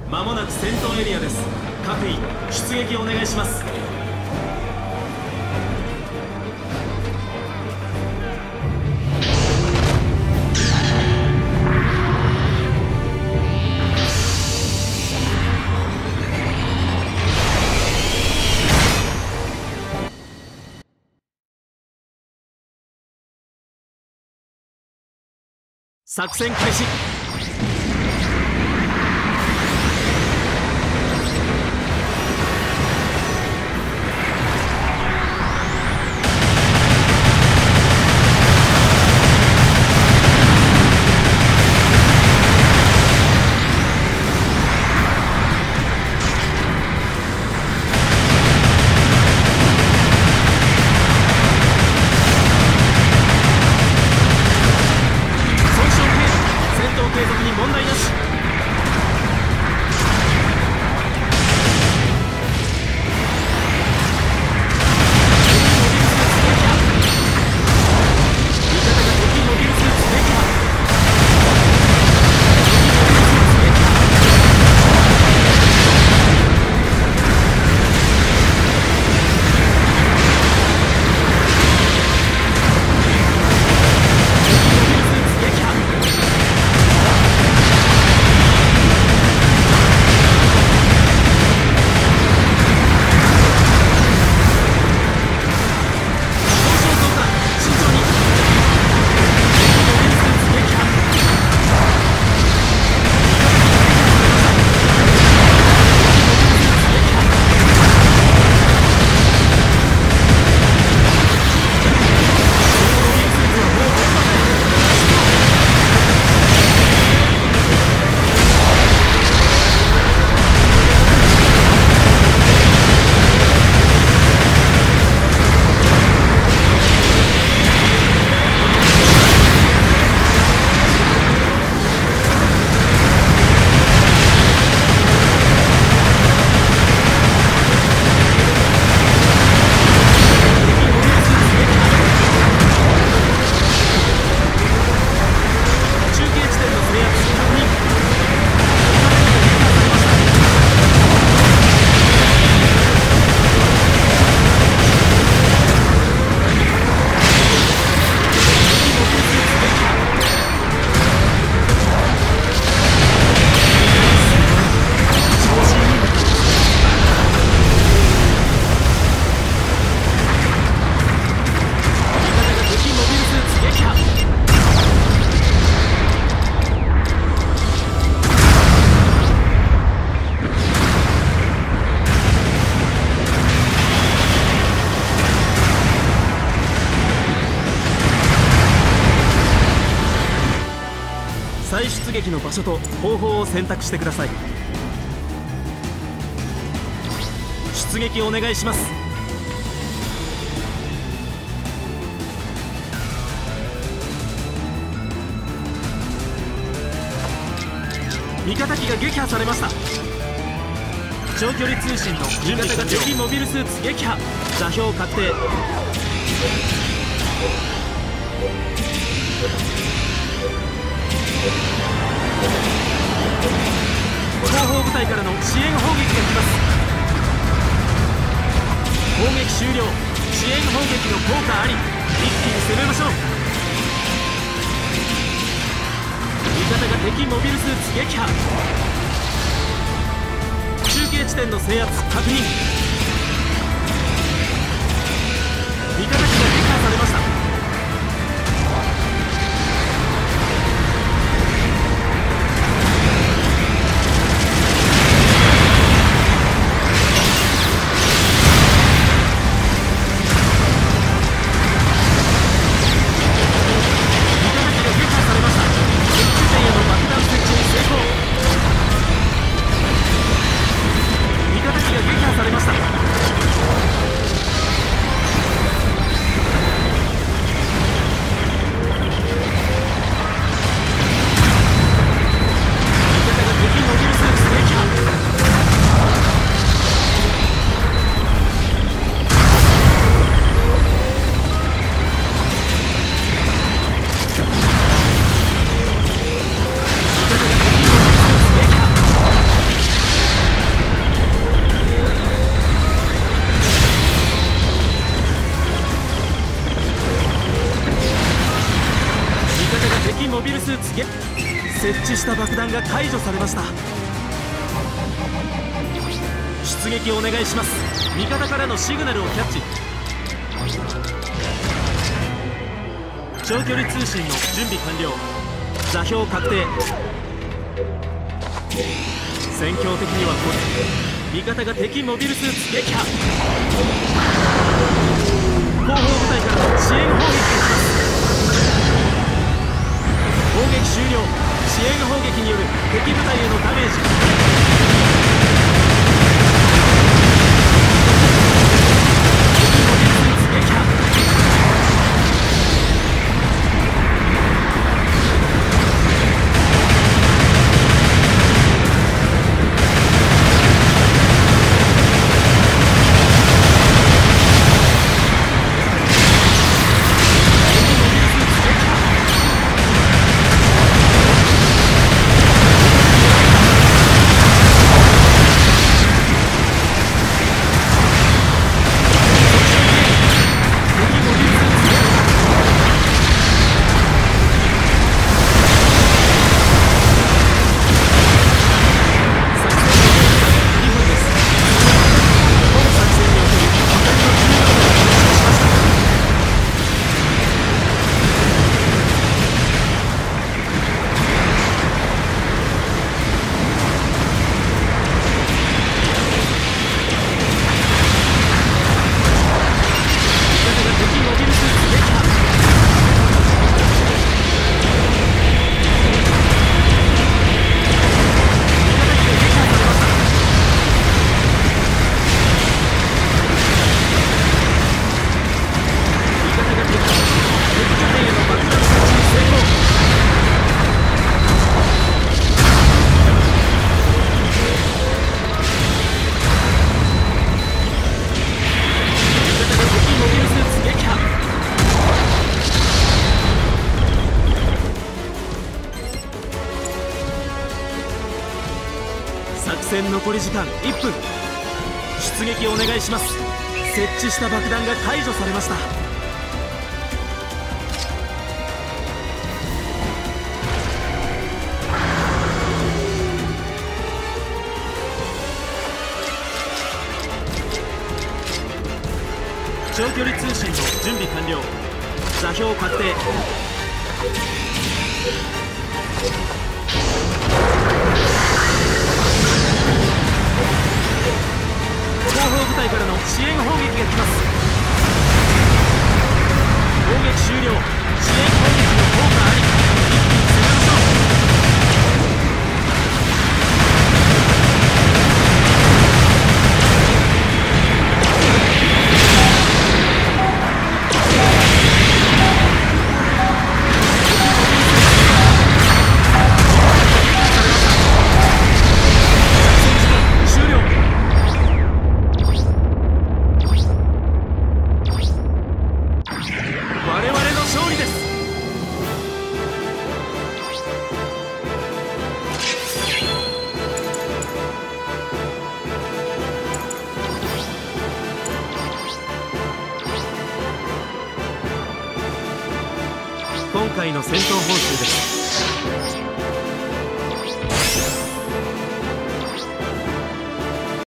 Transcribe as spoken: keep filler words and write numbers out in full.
まもなく戦闘エリアです。各位出撃お願いします。作戦開始。再出撃の場所と方法を選択してください。出撃お願いします。味方機が撃破されました。長距離通信の味方が敵モビルスーツ撃破。座標確定。後方部隊からの支援砲撃が来ます。攻撃終了。支援砲撃の効果あり。一気に攻めましょう。味方が敵モビルスーツ撃破。中継地点の制圧確認。味方機が撃破されました。 モビルスーツゲ設置した爆弾が解除されました。出撃お願いします。味方からのシグナルをキャッチ。長距離通信の準備完了。座標確定。戦況的にはこれ。味方が敵モビルスーツ撃破。後方部隊からの支援砲撃が来ます。砲撃終了。支援砲撃による敵部隊へのダメージ。敵モビルスーツ撃破。残り時間いっぷん。出撃お願いします。設置した爆弾が解除されました。長距離通信の準備完了。座標確定。後方部隊からの支援砲撃が来ます。砲撃終了。支援砲撃の効果あり。一気に攻めましょう。今回の戦闘報酬です。